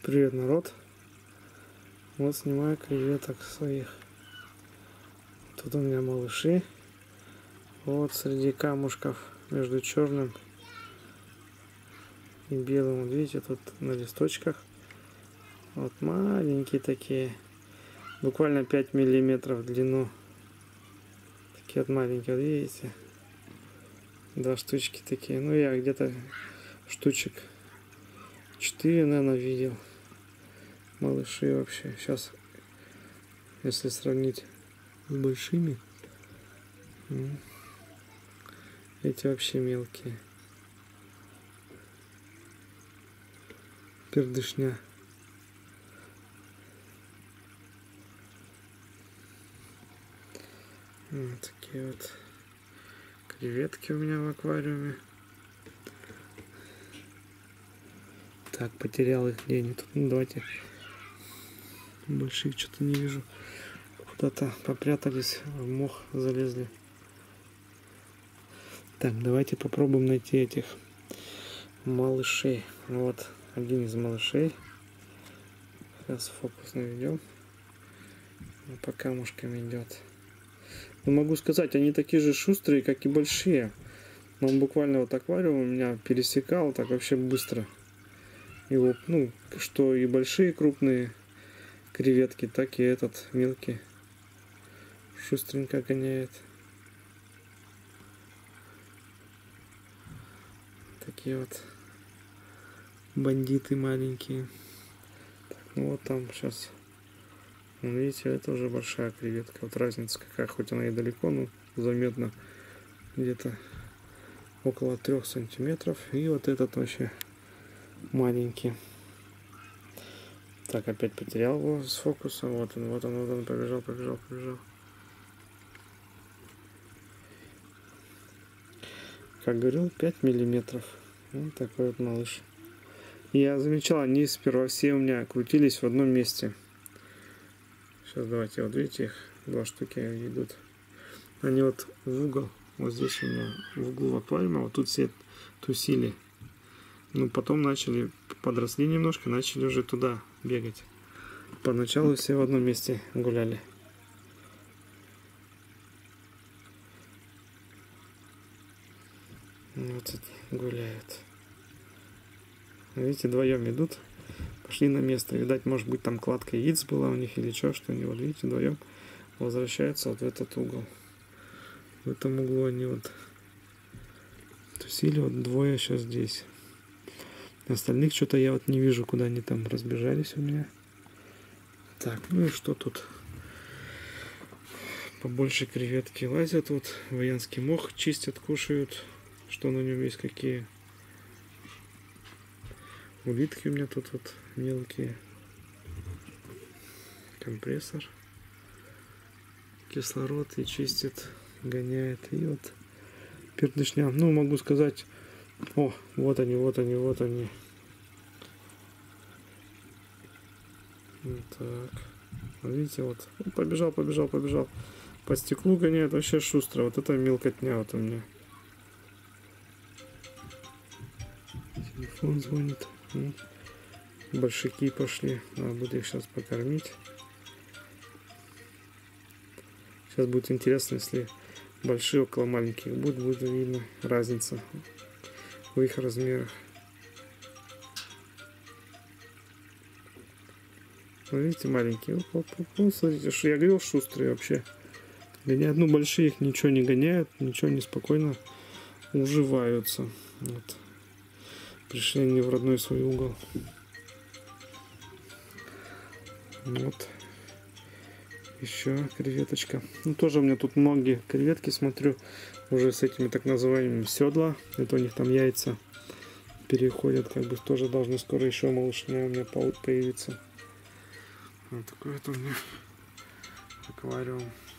Привет, народ. Вот снимаю креветок своих. Тут у меня малыши. Вот среди камушков между черным и белым. Вот видите, тут на листочках. Вот маленькие такие. Буквально 5 миллиметров в длину. Такие вот маленькие, вот видите. 2 штучки такие. Ну я где-то штучек 4, наверное, видел. Малыши вообще. Сейчас, если сравнить с большими, эти вообще мелкие. Пердышня. Вот такие вот креветки у меня в аквариуме. Так, потерял их, где они тут. Ну, давайте. Больших что-то не вижу. Куда-то попрятались, в мох залезли. Так, давайте попробуем найти этих малышей. Вот один из малышей. Сейчас фокус наведем. По камушкам идет. Но могу сказать, они такие же шустрые, как и большие. Но он буквально вот аквариум у меня пересекал так вообще быстро. Его, ну, что и большие крупные креветки, так и этот мелкий шустренько гоняет. Такие вот бандиты маленькие. Так, ну вот там сейчас, видите, это уже большая креветка. Вот разница какая, хоть она и далеко, но заметно где-то около 3 сантиметров. И вот этот вообще маленький. Так, опять потерял его с фокуса. Вот он, побежал. Как говорил, 5 миллиметров. Вот такой вот малыш. Я замечал, они сперва все у меня крутились в одном месте. Сейчас давайте, вот видите, их 2 штуки идут. Они вот в угол, вот здесь у меня в угол аквариума, вот тут все тусили. Ну, потом начали, подросли немножко, начали уже туда бегать. Поначалу все в одном месте гуляли. Вот они гуляют. Видите, вдвоем идут. Пошли на место. Видать, может быть, там кладка яиц была у них или что, что они, вот видите, вдвоем возвращаются вот в этот угол. В этом углу они вот тусили, вот двое сейчас здесь. Остальных что-то я вот не вижу, куда они там разбежались у меня. Так, ну и что тут? Побольше креветки лазят, вот воянский мох чистят, кушают. Что на нем есть, какие улитки у меня тут вот мелкие. Компрессор. Кислород и чистит, гоняет. И вот пердышня. Ну, могу сказать, о, вот они. Вот так. Видите, вот. Побежал. По стеклу гоняет, вообще шустро. Вот это мелкотня вот у меня. Телефон звонит. Большики пошли. Надо будет их сейчас покормить. Сейчас будет интересно, если большие около маленьких будет видно разница в их размерах. Ну, видите, маленькие. Смотрите, что я говорил, шустрые вообще. Гоняют. Ну, большие их ничего не гоняют, ничего не спокойно уживаются. Вот. Пришли они в родной свой угол. Вот. Еще креветочка. Ну, тоже у меня тут многие креветки, смотрю, уже с этими так называемыми седла. Это у них там яйца переходят, как бы тоже должны скоро еще малышня у меня появиться. Вот такой вот у меня аквариум.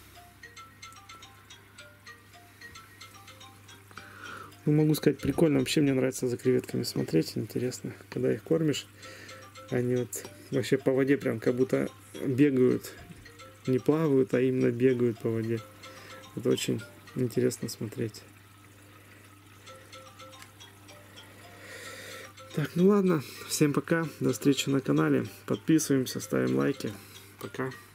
Ну, могу сказать, прикольно. Вообще мне нравится за креветками смотреть. Интересно, когда их кормишь, они вот вообще по воде прям как будто бегают. Не плавают, а именно бегают по воде. Это очень интересно смотреть. Так, ну ладно, всем пока, до встречи на канале, подписываемся, ставим лайки, пока.